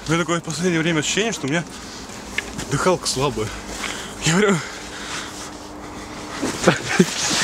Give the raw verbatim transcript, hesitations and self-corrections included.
У меня такое в последнее время ощущение, что у меня дыхалка слабая. Я прям...